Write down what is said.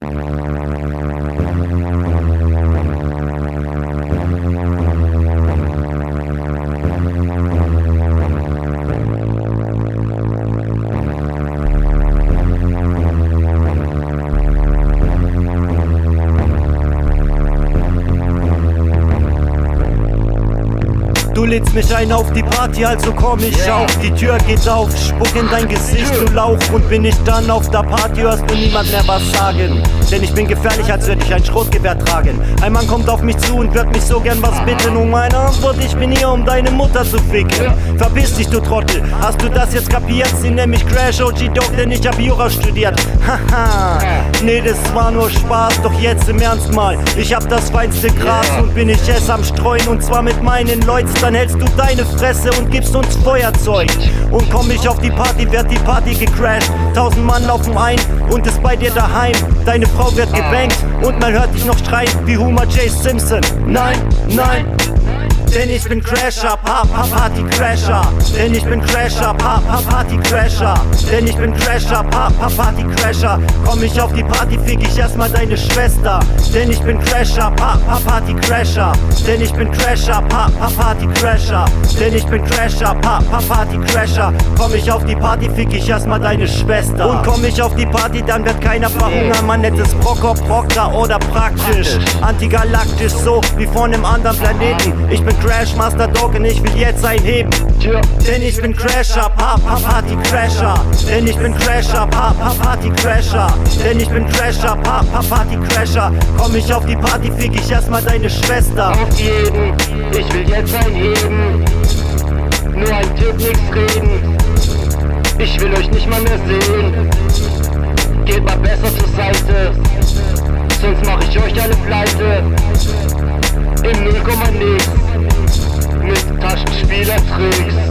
Du lädst mich ein auf die Party, also komm ich auf. Die Tür geht auf, spuck in dein Gesicht, du Lauch. Und bin ich dann auf der Party, hörst du niemand mehr was sagen. Denn ich bin gefährlich, als würde ich ein Schrotgewehr tragen. Ein Mann kommt auf mich zu und wird mich so gern was bitten. Und meine Antwort, ich bin hier, um deine Mutter zu ficken. Verpiss dich, du Trottel, hast du das jetzt kapiert? Sie nennt mich Crash OG Dog, denn ich hab Jura studiert. Haha, nee, das war nur Spaß, doch jetzt im Ernst mal. Ich hab das feinste Gras und bin ich es am Streuen. Und zwar mit meinen Leuten. Dann hältst du deine Fresse und gibst uns Feuerzeug. Und komm ich auf die Party, wird die Party gecrashed. 1000 Mann laufen ein und ist bei dir daheim. Deine Frau wird gebankt und man hört dich noch schreien wie Homer J. Simpson. Nein, nein, denn ich bin Crasher, Party Crasher. Denn ich bin Crasher, Party Crasher. Denn ich bin Crasher, Party Crasher. Komm ich auf die Party, fick ich erstmal deine Schwester. Denn ich bin Crasher, Party Crasher. Denn ich bin Crasher, Party Crasher. Denn ich bin Crasher, Party Crasher. Komm ich auf die Party, fick ich erstmal deine Schwester. Und komm ich auf die Party, dann wird keiner verhungern. Man nennt es Proctor oder praktisch. Antigalaktisch, so wie von einem anderen Planeten. Ich bin Crash Master Dog und ich will jetzt einheben. Denn ich bin Crasher, Party Crasher. Denn ich bin Crasher, Party Crasher. Denn ich bin Crasher, Party Crasher. Komm ich auf die Party, fick ich erstmal deine Schwester. Auf jeden, ich will jetzt einheben. Nur ein Tipp, nichts reden. Ich will euch nicht mal mehr sehen. Geht mal besser zur Seite, sonst mach ich euch alle pleite. Im 0,0 mit Taschenspielertricks.